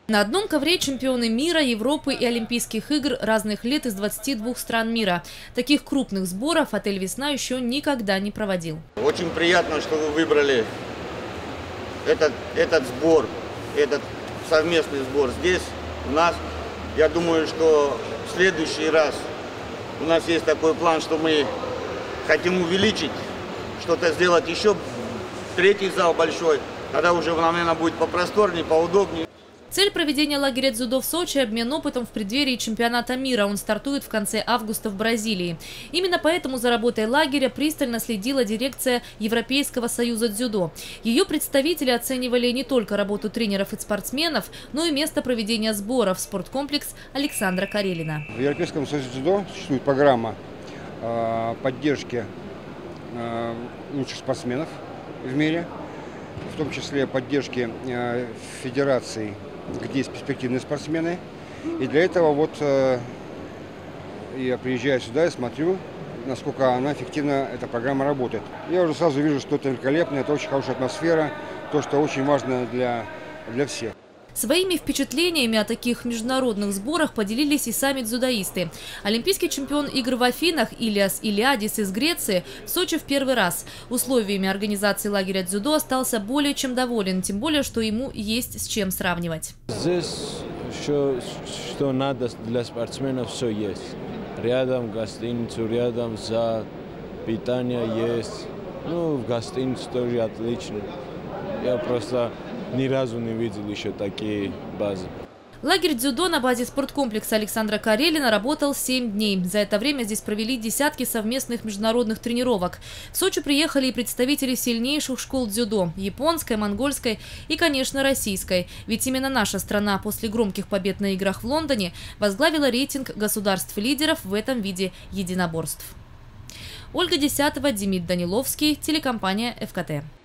На одном ковре чемпионы мира, Европы и Олимпийских игр разных лет из 22 стран мира. Таких крупных сборов отель «Весна» еще никогда не проводил. Очень приятно, что вы выбрали этот сбор, этот совместный сбор здесь, у нас. Я думаю, что в следующий раз у нас есть такой план, что мы хотим увеличить, что-то сделать еще, третий зал большой, тогда уже, наверное, будет попросторнее, поудобнее. Цель проведения лагеря дзюдо в Сочи – обмен опытом в преддверии чемпионата мира. Он стартует в конце августа в Бразилии. Именно поэтому за работой лагеря пристально следила дирекция Европейского союза дзюдо. Ее представители оценивали не только работу тренеров и спортсменов, но и место проведения сборов – спорткомплекс Александра Карелина. В Европейском союзе дзюдо существует программа поддержки лучших спортсменов в мире, в том числе поддержки федераций, где есть перспективные спортсмены. И для этого вот я приезжаю сюда и смотрю, насколько она эффективно, эта программа работает. Я уже сразу вижу, что это великолепно, это очень хорошая атмосфера, то, что очень важно для всех. Своими впечатлениями о таких международных сборах поделились и сами дзюдоисты. Олимпийский чемпион игр в Афинах Ilias Iliadis из Греции в Сочи в первый раз. Условиями организации лагеря дзюдо остался более чем доволен, тем более, что ему есть с чем сравнивать. Здесь все, что надо для спортсменов, все есть. Рядом гостиница, рядом зал, питание есть. Ну, в гостинице тоже отлично. Я просто ни разу не видел еще такие базы. Лагерь дзюдо на базе спорткомплекса Александра Карелина работал 7 дней. За это время здесь провели десятки совместных международных тренировок. В Сочи приехали и представители сильнейших школ дзюдо – японской, монгольской и, конечно, российской. Ведь именно наша страна после громких побед на играх в Лондоне возглавила рейтинг государств-лидеров в этом виде единоборств. Ольга Десятова, Демид Даниловский, телекомпания ФКТ.